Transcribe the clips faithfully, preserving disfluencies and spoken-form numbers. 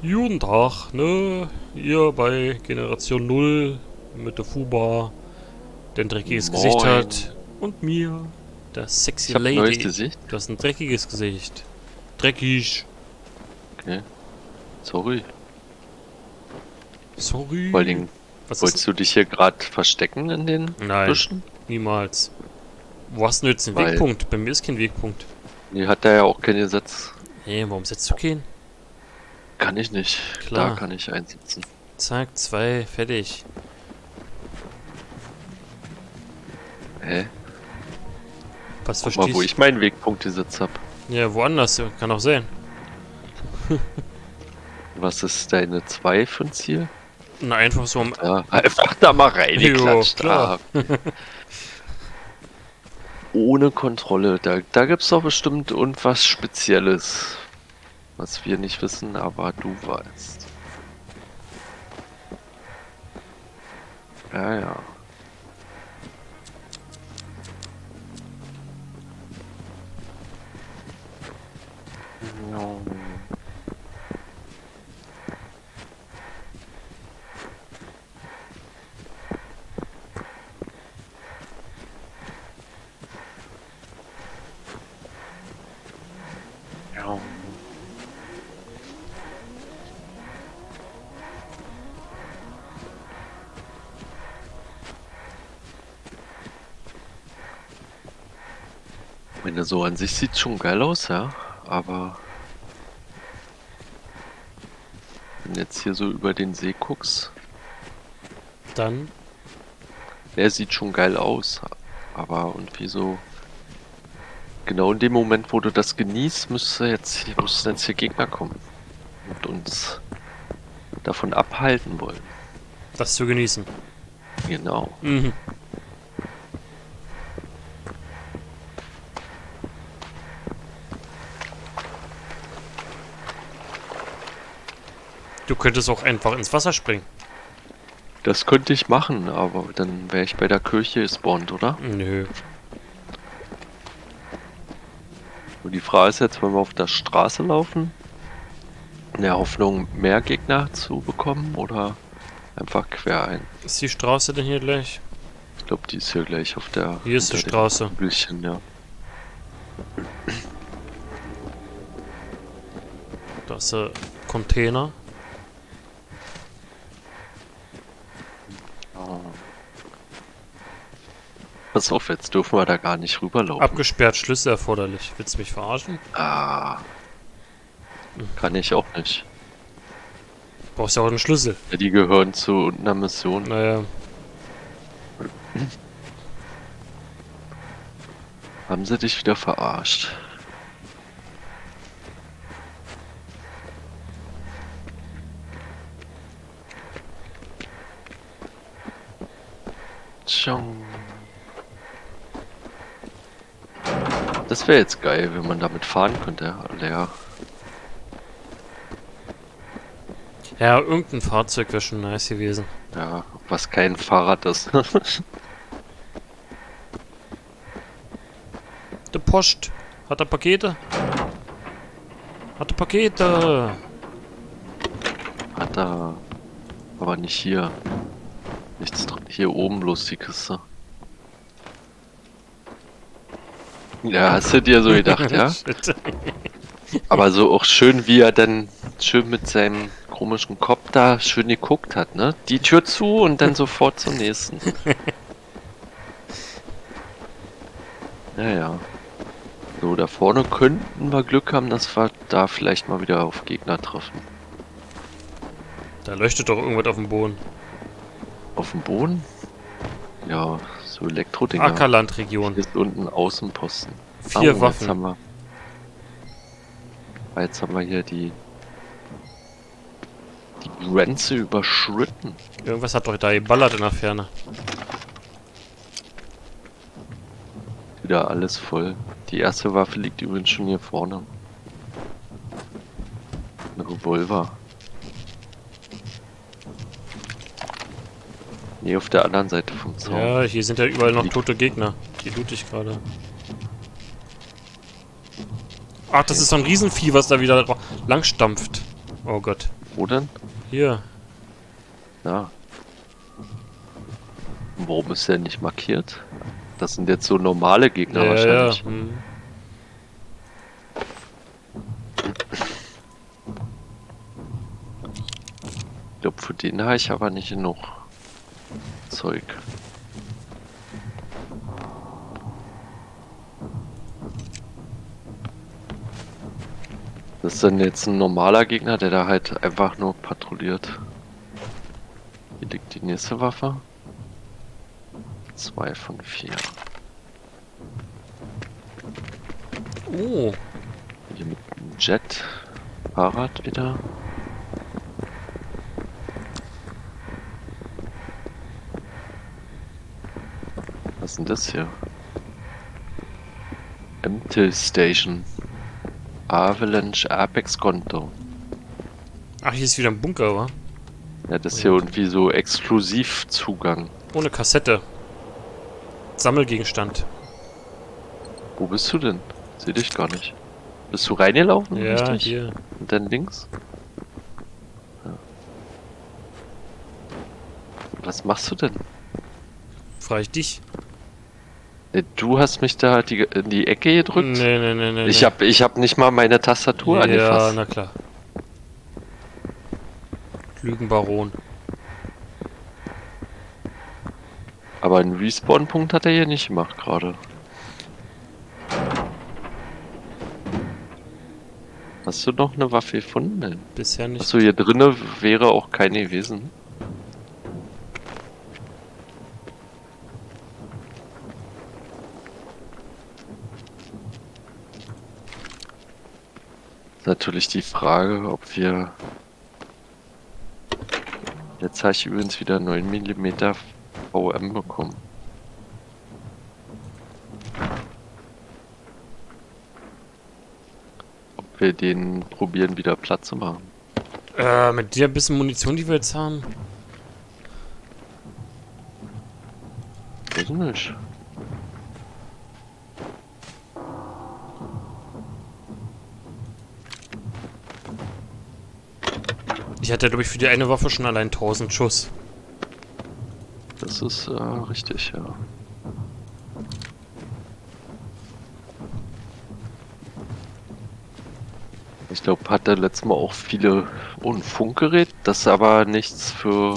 Guten Tag, ne? Ihr bei Generation Null mit der Fuba, der ein dreckiges Moin. Gesicht hat. Und mir, der sexy Ich hab ein neues Lady. Gesicht. Du hast ein dreckiges Gesicht. Dreckig. Okay. Sorry. Sorry. Vor allen Dingen, Was wolltest ist? du dich hier gerade verstecken in den Nein, Büschen? niemals. Wo hast du jetzt einen Weil- Wegpunkt? Bei mir ist kein Wegpunkt. Nee, hat der ja auch keinen Gesetz. Hey, warum setzt du keinen? Kann ich nicht. Klar. Da kann ich einsetzen. Zack, zwei, fertig. Hä? Was Guck mal, verstehst wo du? ich meinen Wegpunkt gesetzt hab. Ja, woanders. Kann auch sein. Was ist deine zwei für ein Ziel? Na, einfach so am... Ja, einfach da mal reingeklatscht. Jo, klar. Ah. Ohne Kontrolle. Da, da gibt's doch bestimmt irgendwas Spezielles. Was wir nicht wissen, aber du weißt. Ja, ja. Ja. Ja. Ich meine, so an sich sieht schon geil aus, ja, aber wenn du jetzt hier so über den See guckst, Dann... der sieht schon geil aus, aber irgendwie so genau in dem Moment, wo du das genießt, müsste jetzt, müssten jetzt hier Gegner kommen und uns davon abhalten wollen. Das zu genießen. Genau. Mhm. Du könntest auch einfach ins Wasser springen. Das könnte ich machen, aber dann wäre ich bei der Kirche gespawnt, oder? Nö. Und die Frage ist jetzt, wollen wir auf der Straße laufen? In der Hoffnung, mehr Gegner zu bekommen oder einfach quer ein? Ist die Straße denn hier gleich? Ich glaube, die ist hier gleich auf der... Hier ist die hinter dem Straße. Hügelchen, ja. Da ist der Container. Pass auf, jetzt dürfen wir da gar nicht rüberlaufen. Abgesperrt, Schlüssel erforderlich. Willst du mich verarschen? Ah. Kann ich auch nicht. Brauchst ja auch einen Schlüssel. Ja, die gehören zu einer Mission. Naja. Haben sie dich wieder verarscht? Ciao. Das wäre jetzt geil, wenn man damit fahren könnte, Alter. Ja, irgendein Fahrzeug wäre schon nice gewesen. Ja, was kein Fahrrad ist. Der Post. Hat er Pakete? Hat er Pakete? Hat er. Aber nicht hier. Nichts drin. Hier oben bloß die Kiste. Ja, hast du dir so gedacht, ja? Shit. Aber so auch schön, wie er dann schön mit seinem komischen Kopf da schön geguckt hat, ne? Die Tür zu und dann sofort zum nächsten. Ja, ja. So, da vorne könnten wir Glück haben, dass wir da vielleicht mal wieder auf Gegner treffen. Da leuchtet doch irgendwas auf dem Boden. Auf dem Boden? Ja, so Elektro-Dinger. Ackerlandregion. Hier ist unten Außenposten. Vier Oh, Waffen. Jetzt haben wir, jetzt haben wir hier die, die Grenze überschritten. Irgendwas hat doch da geballert in der Ferne. Wieder alles voll. Die erste Waffe liegt übrigens schon hier vorne. Ein Revolver. Nee, auf der anderen Seite vom Zaun. Ja, hier sind ja überall noch tote Gegner. Die loot ich gerade. Ach, das ist so ein Riesenvieh, was da wieder langstampft. Oh Gott. Wo denn? Hier. Ja. Und warum ist der nicht markiert? Das sind jetzt so normale Gegner Ja, wahrscheinlich. ja. Hm. Ich glaube, für den habe ich aber nicht genug Zeug. Das ist dann jetzt ein normaler Gegner, der da halt einfach nur patrouilliert. Hier liegt die nächste Waffe. Zwei von vier. Oh. Hier mit dem Jet. Fahrrad wieder. Was ist denn das hier? Empty Station. Avalanche Apex Konto. Ach, hier ist wieder ein Bunker, wa? Ja, das ist hier irgendwie so Exklusivzugang. Ohne Kassette. Sammelgegenstand. Wo bist du denn? Seh dich gar nicht. Bist du reingelaufen? Ja, Richtig? hier. Und dann links? Ja. Was machst du denn? Frage ich dich. Äh, Du hast mich da die, in die Ecke gedrückt? Nee, nee, nee, nee. Ich nee. hab, ich hab nicht mal meine Tastatur Ja, angefasst. na klar. Lügenbaron. Aber einen Respawn-Punkt hat er hier nicht gemacht gerade. Hast du noch eine Waffe gefunden? Nein. Bisher nicht. Achso, hier drinne wäre auch keine gewesen. Ist natürlich die Frage, ob wir... Jetzt habe ich übrigens wieder neun Millimeter V M bekommen. Ob wir den probieren wieder platt zu machen. Äh, mit der bisschen Munition, die wir jetzt haben. Weiß ich nicht. Ich hatte, glaube ich, für die eine Waffe schon allein tausend Schuss. Das ist äh, richtig, ja. Ich glaube, hat er letztes Mal auch viele... Oh, ein Funkgerät? Das ist aber nichts für...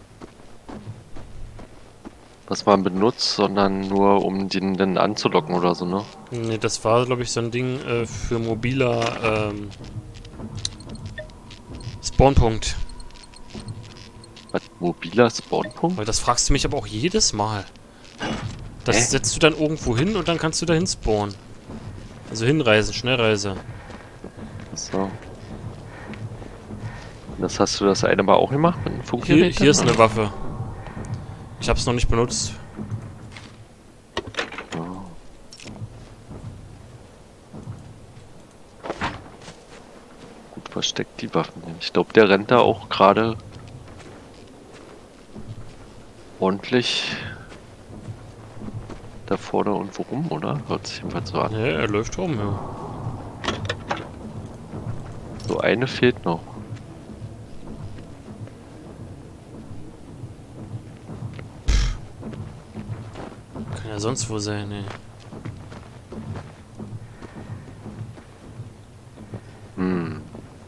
was man benutzt, sondern nur um den dann anzulocken oder so, ne? Ne, das war, glaube ich, so ein Ding äh, für mobiler ähm, Spawnpunkt. Was, mobiler Spawnpunkt? Weil das fragst du mich aber auch jedes Mal. Das Hä? setzt du dann irgendwo hin und dann kannst du dahin spawnen. Also hinreisen, Schnellreise. So. Das hast du das eine Mal auch gemacht mit einem Hier, Funkgerät? hier ist dann, eine Waffe. Ich hab's noch nicht benutzt. oder? Oh. Gut versteckt die Waffen. Ich glaube, der rennt da auch gerade ordentlich da vorne und worum, oder? Hört sich jedenfalls so an. Ne, er läuft rum, ja. So eine fehlt noch. Kann ja sonst wo sein, ne. Hm.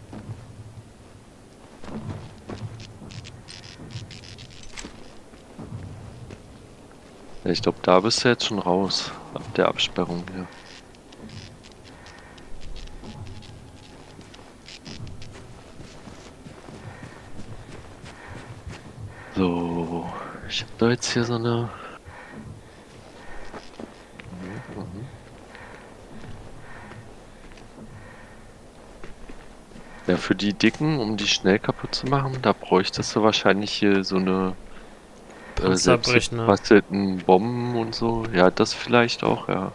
Ja, ich glaube, da bist du jetzt schon raus. Ab der Absperrung hier. So. Ich habe da jetzt hier so eine... Mhm, mhm. Ja, für die Dicken, um die schnell kaputt zu machen, da bräuchtest du wahrscheinlich hier so eine äh, Panzerbrechner. selbstgebastelten Bomben und so. Ja, das vielleicht auch, ja.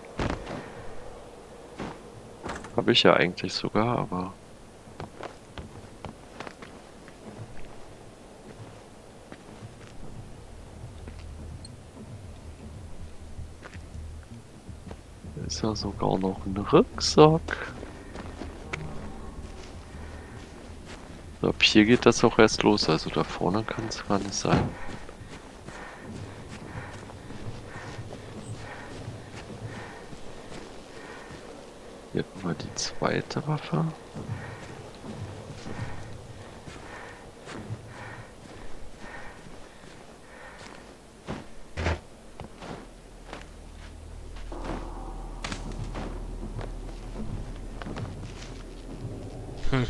Habe ich ja eigentlich sogar, aber... Da ist ja sogar noch ein Rucksack. So, ab hier geht das auch erst los, also da vorne kann es gar nicht sein. Hier haben wir die zweite Waffe. Hm.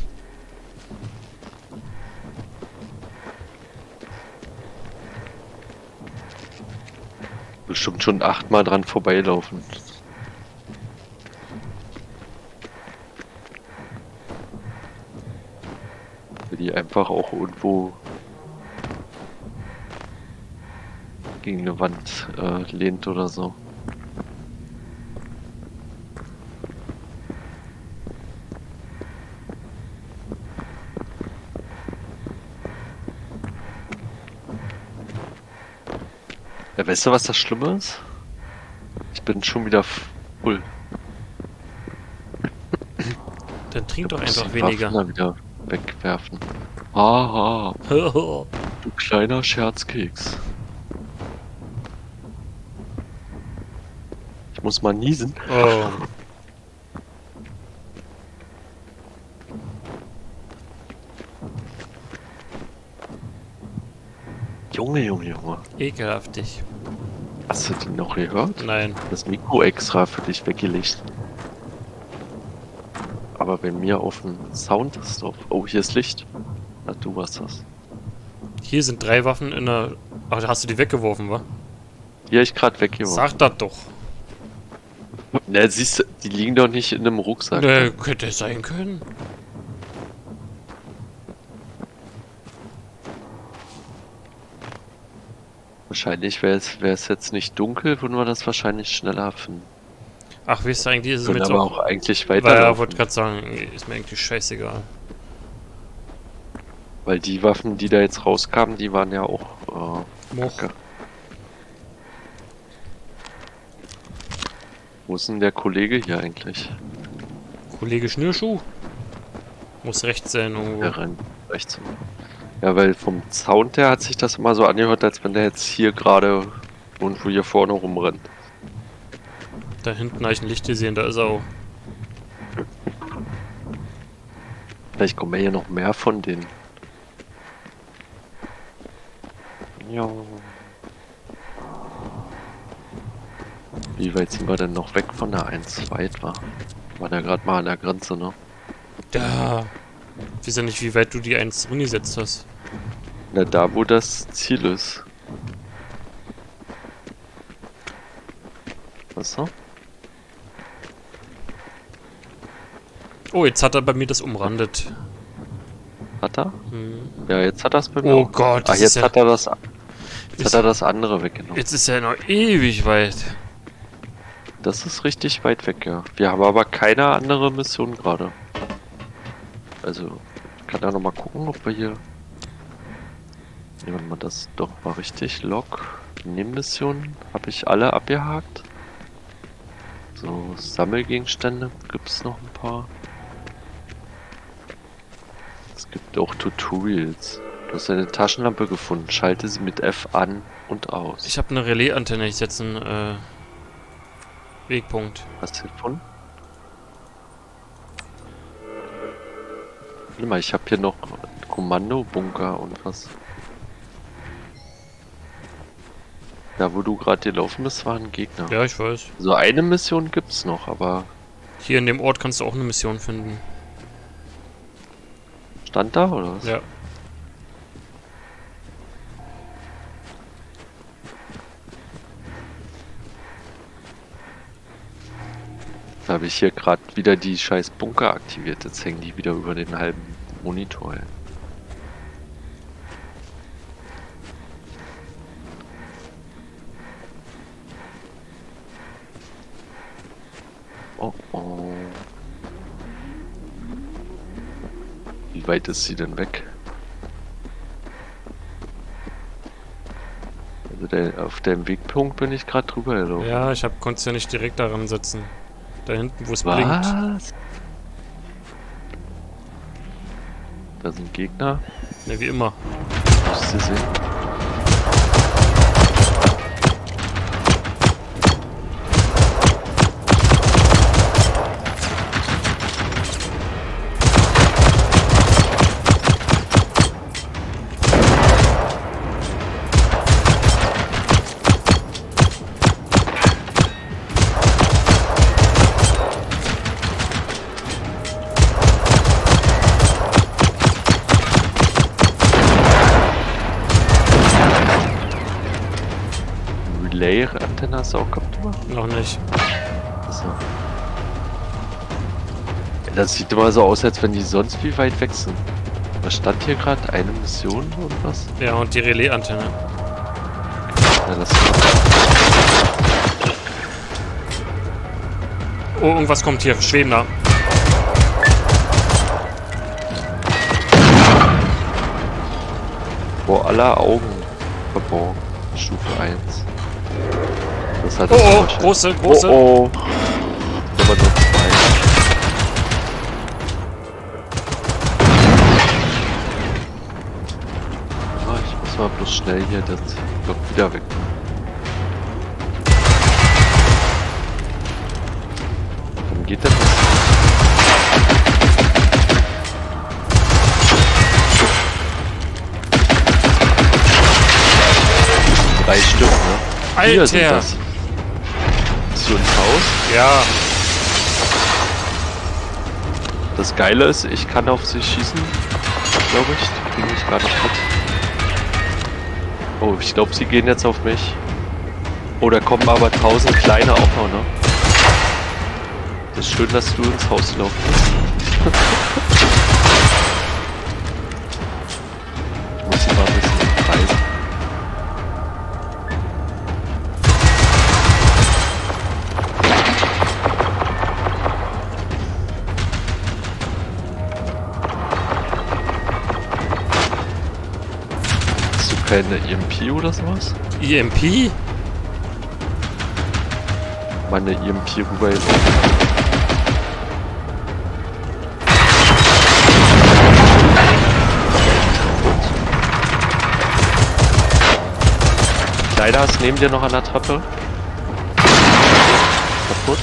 Bestimmt schon achtmal dran vorbeilaufen. Die einfach auch irgendwo gegen eine Wand äh, lehnt oder so. Ja, weißt du, was das Schlimme ist? Ich bin schon wieder voll. Dann trink doch muss einfach die weniger. Waffen dann wieder wegwerfen. Haha, du kleiner Scherzkeks. Ich muss mal niesen. Oh. Junge, Junge, Junge. Ekelhaftig. Hast du den noch gehört? Nein. Das Mikro extra für dich weggelegt. Aber bei mir auf dem Sound ist drauf. Oh, hier ist Licht. Na, du warst das. Hier sind drei Waffen in der... Ach, hast du die weggeworfen, wa? Die hab ich gerade weggeworfen. Sag das doch. Na, siehst du, die liegen doch nicht in einem Rucksack. Ne, könnte es sein können. Wahrscheinlich wäre es wäre es jetzt nicht dunkel, würden wir das wahrscheinlich schneller finden. Ach, weißt du, eigentlich ist es Können mit aber so... auch eigentlich Weil, ja, weiterlaufen. wollte gerade sagen, ist mir eigentlich scheißegal. Weil die Waffen, die da jetzt rauskamen, die waren ja auch äh, Moch. kacke. Wo ist denn der Kollege hier eigentlich? Kollege Schnürschuh? Muss rechts sein irgendwo. Der rennt rechts. Ja, weil vom Sound her hat sich das immer so angehört, als wenn der jetzt hier gerade irgendwo hier vorne rumrennt. Da hinten habe ich ein Licht gesehen, da ist er auch. Vielleicht kommen ja hier noch mehr von denen. Ja. Wie weit sind wir denn noch weg von der eins weit war? War der gerade mal an der Grenze, ne? Da. Ich weiß ja nicht, wie weit du die eins umgesetzt hast. Na, da wo das Ziel ist. Was so? Oh, jetzt hat er bei mir das umrandet. Hat er? Hm. Ja, jetzt hat er es bei mir. Oh auch. Gott, Ah, das jetzt ist ja, hat er das. Jetzt ist- hat er das andere weggenommen. jetzt ist er noch ewig weit. Das ist richtig weit weg, ja. Wir haben aber keine andere Mission gerade. Also, ich kann da nochmal gucken, ob wir hier... Nehmen wir das doch mal richtig. Log. Nebenmissionen habe ich alle abgehakt. So, Sammelgegenstände gibt es noch ein paar. Es gibt auch Tutorials. Du hast eine Taschenlampe gefunden. Schalte sie mit F an und aus. Ich habe eine Relais-Antenne, ich setze einen äh, Wegpunkt. Hast du gefunden? Warte mal, ich habe hier noch Kommando-Bunker und was. Da, wo du gerade gelaufen bist, war ein Gegner. Ja, ich weiß. So eine Mission gibt's noch, aber Hier in dem Ort kannst du auch eine Mission finden. stand da oder was? Ja. Da habe ich hier gerade wieder die scheiß Bunker aktiviert. Jetzt hängen die wieder über den halben Monitor. Ey. Oh oh. Wie weit ist sie denn weg? Also der, auf dem Wegpunkt bin ich gerade drüber gelaufen. Ja, ich hab, konnte es ja nicht direkt daran setzen. Da hinten, wo es blinkt. Was? Da sind Gegner. Ne, wie immer. Musst du sehen. Relay-Antenne hast du auch gehabt, oder? Noch nicht. So. Das sieht immer so aus, als wenn die sonst wie weit weg sind. Was stand hier gerade? Eine Mission oder was? Ja, und die Relais-Antenne. Ja, das Oh, irgendwas kommt hier. Schwebender. vor aller Augen verborgen. Stufe eins. Das hat Oh, das oh, wahrscheinlich- große, große. Oh, oh. Aber nur zwei. Ah, ich muss mal bloß schnell hier das Block wieder weg. Dann geht das nicht. Drei Stück, ne? Hier sind Alter! das. Ist so ein Haus. Ja. Das Geile ist, ich kann auf sie schießen, glaube ich. Die kriege ich gar nicht mit. Oh, ich glaube, sie gehen jetzt auf mich. Oh, da kommen aber tausend kleine auch noch, ne? Das ist schön, dass du ins Haus laufen musst. Ich muss sie mal ein bisschen kreisen. Hast du keine E M P oder sowas? E M P? Meine E M P rüber jetzt. Leider ist neben dir noch an der Treppe. Kaputt.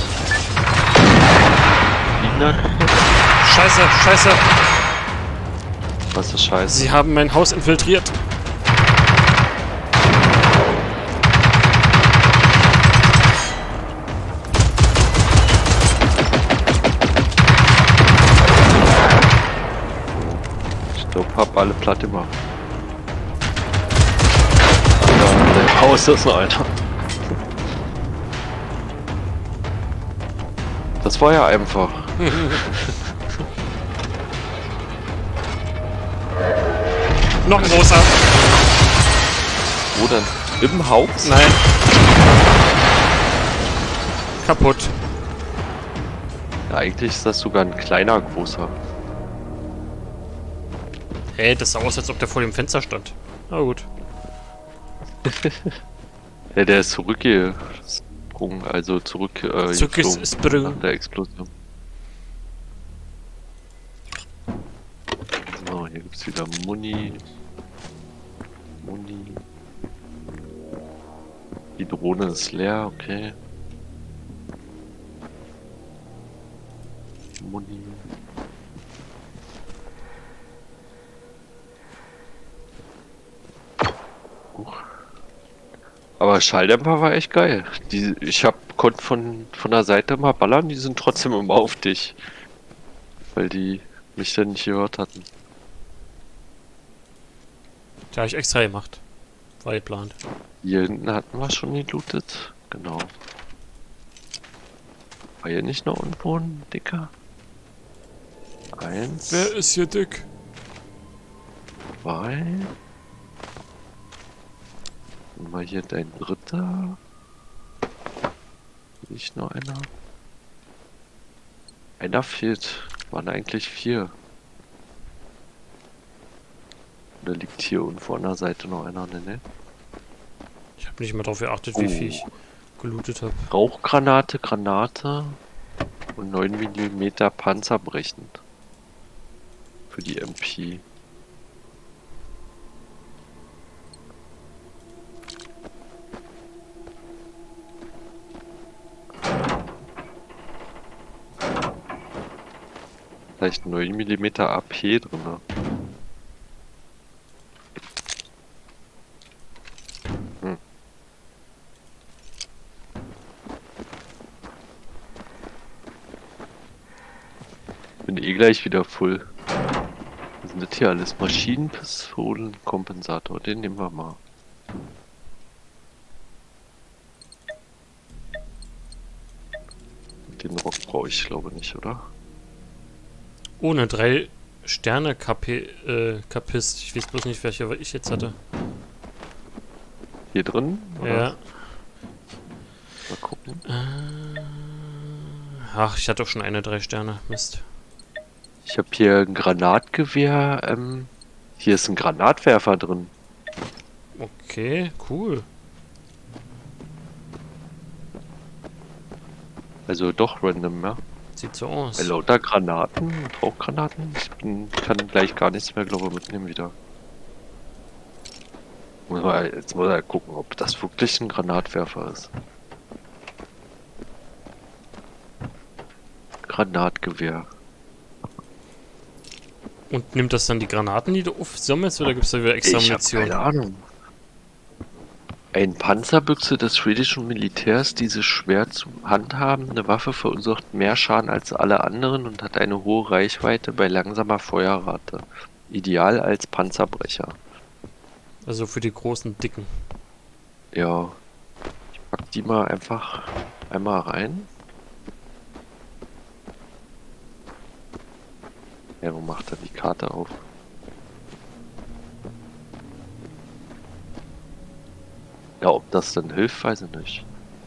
Gegner kaputt. Scheiße, scheiße. Was ist scheiße? Sie haben mein Haus infiltriert. Ich glaube, hab alle platt gemacht. Aber dein Haus ist noch einer. Das war ja einfach. Noch ein großer. Wo denn? Im Haus? Nein. Kaputt. Ja, eigentlich ist das sogar ein kleiner großer. Hey, das sah aus, als ob der vor dem Fenster stand. Na gut. Ja, der ist zurückgesprungen, also zurück äh, Zurückgesprungen. nach der Explosion. So, hier gibt's wieder Muni. Muni. Die Drohne ist leer, okay. Muni. Huch. Aber Schalldämpfer war echt geil. Die, ich hab, konnte von, von der Seite mal ballern, die sind trotzdem immer auf dich. Weil die mich dann nicht gehört hatten. Da habe ich extra gemacht. War geplant. Hier hinten hatten wir schon gelootet. Genau. War hier nicht noch irgendwo ein Dicker? Eins, Wer ist hier dick? zwei. Und mal hier dein dritter. Nicht nur einer. Einer fehlt. Waren eigentlich vier. Oder liegt hier irgendwo an der Seite noch einer? Ne, ne? Ich habe nicht mehr darauf geachtet, wie Oh. viel ich gelootet habe. Rauchgranate, Granate und neun Millimeter panzerbrechend. Für die M P. Vielleicht neun Millimeter A P drin. Hm. Bin eh gleich wieder full. Was sind das hier alles? Maschinenpistolen, Kompensator, den nehmen wir mal. Den Rock brauche ich glaube nicht, oder? Ohne drei Sterne Kapi äh, Kapist. Ich weiß bloß nicht, welche ich jetzt hatte. Hier drin? Oder? Ja. Mal gucken. Äh, ach, ich hatte auch schon eine drei Sterne. Mist. Ich habe hier ein Granatgewehr. Ähm, hier ist ein Granatwerfer drin. Okay, cool. Also doch random, ja. Sieht so aus. Bei lauter Granaten, Rauchgranaten. Ich bin, kann gleich gar nichts mehr, glaube ich, mitnehmen wieder. Muss mal, jetzt muss er gucken, ob das wirklich ein Granatwerfer ist. Granatgewehr. Und nimmt das dann die Granaten, die du aufsammelst, oder gibt es da wieder extra Ich hab Munition? keine Ahnung. Ein Panzerbüchse des schwedischen Militärs, diese schwer zu handhabende Waffe verursacht mehr Schaden als alle anderen und hat eine hohe Reichweite bei langsamer Feuerrate. Ideal als Panzerbrecher. Also für die großen Dicken. Ja. Ich pack die mal einfach einmal rein. Ja, wo macht er die Karte auf? Ja, ob das denn hilft, weiß ich nicht.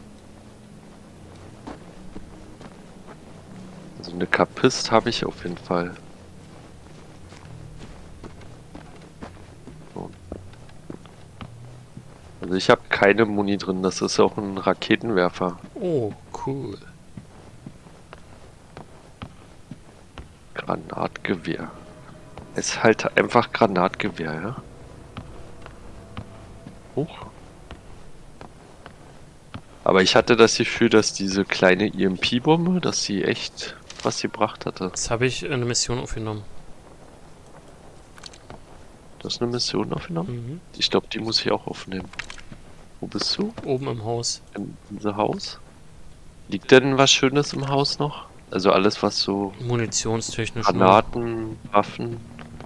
Also eine Kapist habe ich auf jeden Fall. So. Also ich habe keine Muni drin, das ist auch ein Raketenwerfer. Oh, cool. Granatgewehr. Ist halt einfach Granatgewehr, ja? Hoch. Aber ich hatte das Gefühl, dass diese kleine E M P-Bombe, dass sie echt was gebracht hatte. Jetzt habe ich eine Mission aufgenommen. Du hast eine Mission aufgenommen? Mhm. Ich glaube, die muss ich auch aufnehmen. Wo bist du? Oben im Haus. In unser Haus? Liegt denn was Schönes im Haus noch? Also alles, was so Munitionstechnisch. Granaten, Waffen,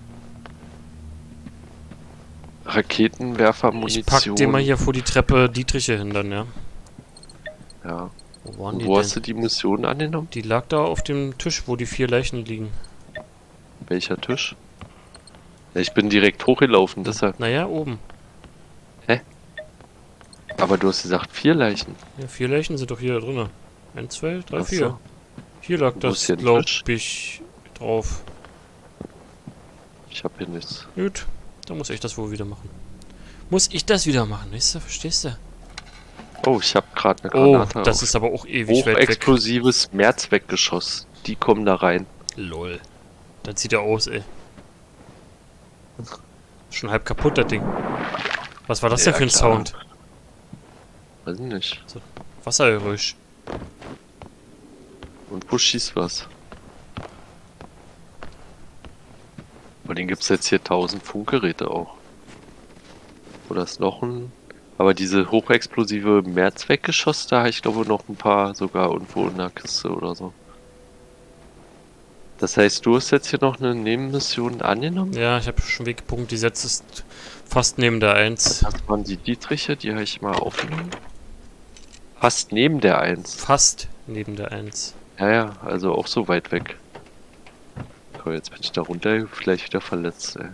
Raketenwerfer, Munition. Ich pack dir mal hier vor die Treppe Dietriche hin dann, ja. Ja. Wo waren Und die wo denn? hast du die Mission angenommen? Die lag da auf dem Tisch, wo die vier Leichen liegen. Welcher Tisch? Ja, ich bin direkt hochgelaufen, deshalb. Naja, oben. Aber du hast gesagt, vier Leichen. Ja, vier Leichen sind doch hier drinne. Eins, zwei, drei, Ach so. vier. Hier lag Wo das, ist hier ein glaub Tisch? ich, drauf. Ich hab hier nichts. Gut, dann muss ich das wohl wieder machen. Muss ich das wieder machen, weißt du? Verstehst du? Oh, ich habe gerade eine Oh, Granate. das auf. ist aber auch ewig weit weg. Hochexplosives Mehrzweckgeschoss. Die kommen da rein. Lol. Das sieht ja aus, ey. Schon halb kaputt, das Ding. Was war das Ja, denn für ein klar. Sound? Weiß ich nicht. Wassergeräusch. Und wo schießt was? Und den gibt's jetzt hier tausend Funkgeräte auch. Oder ist noch ein... Aber diese hochexplosive Mehrzweckgeschoss, da habe ich glaube noch ein paar sogar irgendwo in der Kiste oder so. Das heißt, du hast jetzt hier noch eine Nebenmission angenommen? Ja, ich habe schon Wegpunkt. Die Setz ist fast neben der eins. Das waren die Dietriche, die habe ich mal aufgenommen. Fast neben der eins. Fast neben der eins. Ja, ja, also auch so weit weg. So, jetzt bin ich da runter, vielleicht wieder verletzt, ey.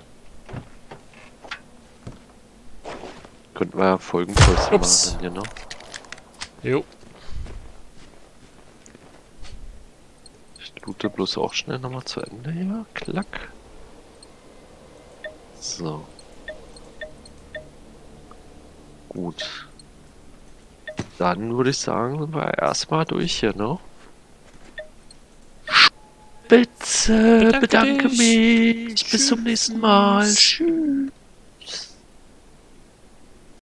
Könnten wir ja Folgenposten Ups. machen, genau. Jo. Ich loote bloß auch schnell nochmal zu Ende hier. Klack. So. Gut. Dann würde ich sagen, sind wir erstmal durch hier, ne? Spitze, Bedanke bedanke dich. mich. Bis Tschüss. zum nächsten Mal. Tschüss.